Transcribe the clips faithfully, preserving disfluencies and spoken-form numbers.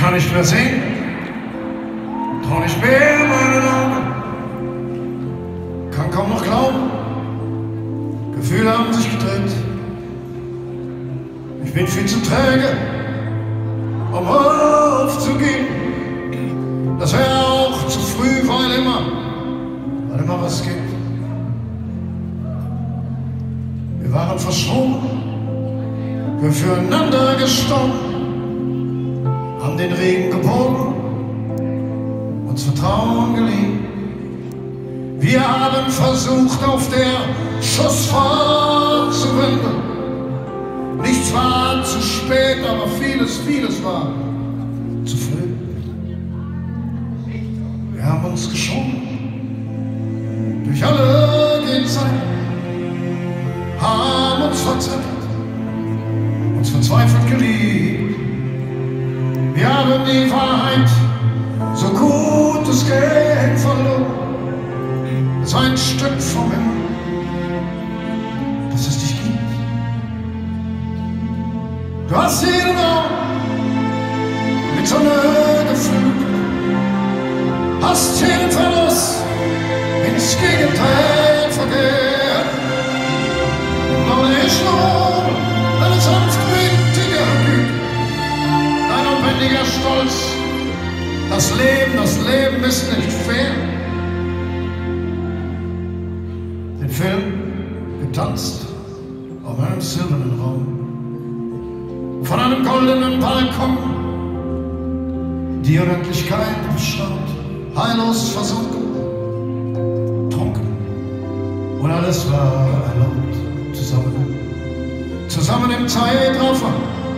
kann nicht mehr sehen, trau nicht mehr meinen Augen, kann kaum noch glauben, Gefühle haben sich gedreht. Ich bin viel zu träge, um aufzugeben. Das wäre auch zu früh, weil immer, weil immer was gibt. Wir waren verschwunden, wir füreinander gestorben, haben den Regen gebogen, uns Vertrauen geliehen. Wir haben versucht, auf der Schussfahrt zu wenden. Nichts war zu spät, aber vieles, vieles war zu früh. Wir haben uns geschoben durch alle Gegenseiten, haben uns verzettelt, uns verzweifelt geliebt. Wir haben die Wahrheit, so gut es geht, verloren. Es war ein Stück vom Himmel, dass es dich gibt. Du hast jeden Raum mit Sonne gefüllt, hast jeden Verlust ins Gegenteil verkehrt. Noch nicht nur, wenn es sanftmütiger Güte, dein unbändiger Stolz. Das Leben, das Leben ist nicht fair. Den Film getanzt auf einem silbernen Raum, von einem goldenen Balkon. Die Unendlichkeit bestand, heillos versunken, trunken, und alles war erlaubt. Zusammen, zusammen im Zeitraffer,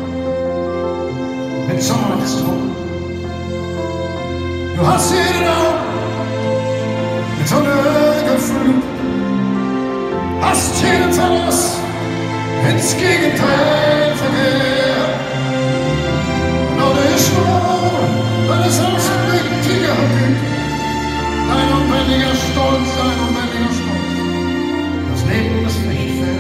mit Sommernachtstraum. Du hast jeden Raum mit Sonne gefüllt, hast jeden Verlust ins Gegenteil verkehrt. Nur ich nur, wenn es sanftmütiger Güte, dein unbändiger Stolz, dein unbändiger Stolz. Das Leben ist nicht fair.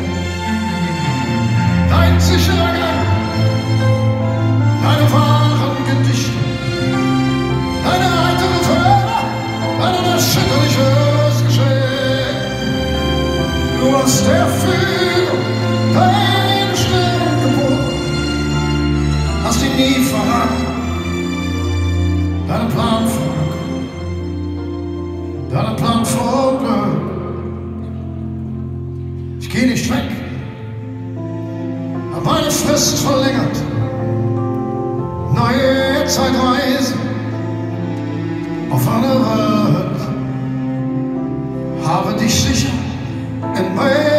Dein sicherer Gang, deine wahren Gedichte, deine heitere Förder, dein unerschütterliches Geschehen. Du hast dafür deine Sterne geboren, hast ihn nie verraten, deinen Plan für Glück, deinen Plan für Glück. Ich geh nicht weg, hab meine Frist verlängert, neue Zeitreisen auf andere Welt, habe dich sicher in mein